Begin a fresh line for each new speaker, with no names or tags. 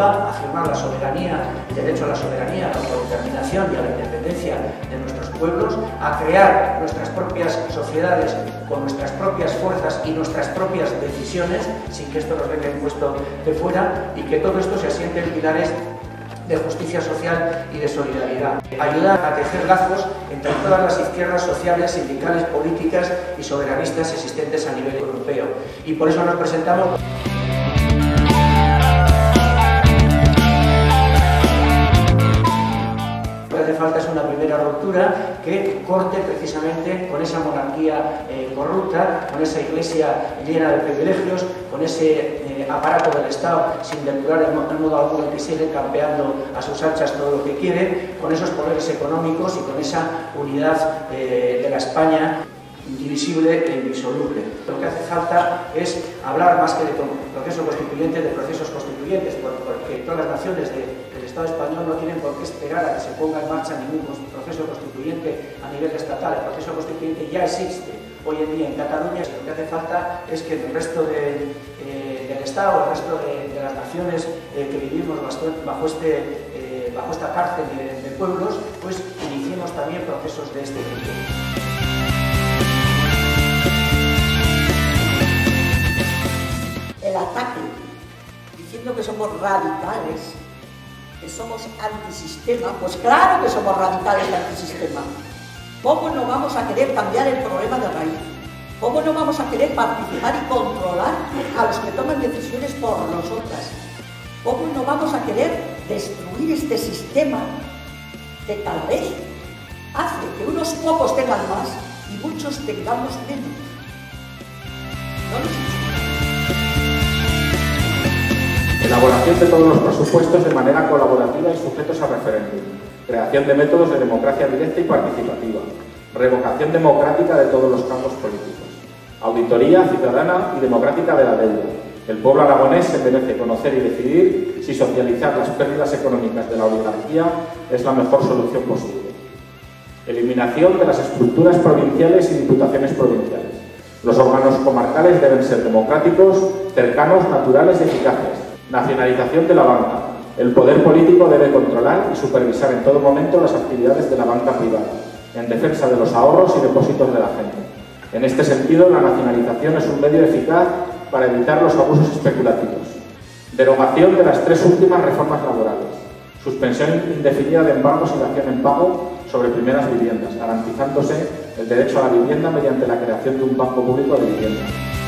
a afirmar la soberanía, el derecho a la soberanía, a la autodeterminación y a la independencia de nuestros pueblos, a crear nuestras propias sociedades con nuestras propias fuerzas y nuestras propias decisiones, sin que esto nos venga impuesto de fuera, y que todo esto se asiente en pilares de justicia social y de solidaridad. Ayudar a tejer lazos entre todas las izquierdas sociales, sindicales, políticas y soberanistas existentes a nivel europeo. Y por eso nos presentamos. Lo que hace falta es una primera ruptura que corte precisamente con esa monarquía corrupta, con esa iglesia llena de privilegios, con ese aparato del Estado sin depurar en modo alguno, que sigue campeando a sus anchas todo lo que quiere, con esos poderes económicos y con esa unidad de la España indivisible e indisoluble. Lo que hace falta es hablar más que de proceso constituyente, de procesos constituyentes, porque todas las naciones del Estado español no tienen por qué esperar a que se ponga en marcha ningún proceso constituyente a nivel estatal. El proceso constituyente ya existe hoy en día en Cataluña. Lo que hace falta es que el resto del Estado, el resto de las naciones que vivimos bajo esta cárcel de pueblos, pues iniciemos también procesos de este tipo.
El ataque, diciendo que somos radicales, que somos antisistema, pues claro que somos radicales y antisistema. ¿Cómo no vamos a querer cambiar el problema de raíz? ¿Cómo no vamos a querer participar y controlar a los que toman decisiones por nosotras? ¿Cómo no vamos a querer destruir este sistema que cada vez hace que unos pocos tengan más y muchos tengamos menos? ¿No les gusta?
Elaboración de todos los presupuestos de manera colaborativa y sujetos a referéndum. Creación de métodos de democracia directa y participativa. Revocación democrática de todos los campos políticos. Auditoría ciudadana y democrática de la deuda. El pueblo aragonés se merece conocer y decidir si socializar las pérdidas económicas de la oligarquía es la mejor solución posible. Eliminación de las estructuras provinciales y diputaciones provinciales. Los órganos comarcales deben ser democráticos, cercanos, naturales y eficaces. Nacionalización de la banca. El poder político debe controlar y supervisar en todo momento las actividades de la banca privada, en defensa de los ahorros y depósitos de la gente. En este sentido, la nacionalización es un medio eficaz para evitar los abusos especulativos. Derogación de las 3 últimas reformas laborales. Suspensión indefinida de embargos y dación en pago sobre primeras viviendas, garantizándose el derecho a la vivienda mediante la creación de un banco público de vivienda.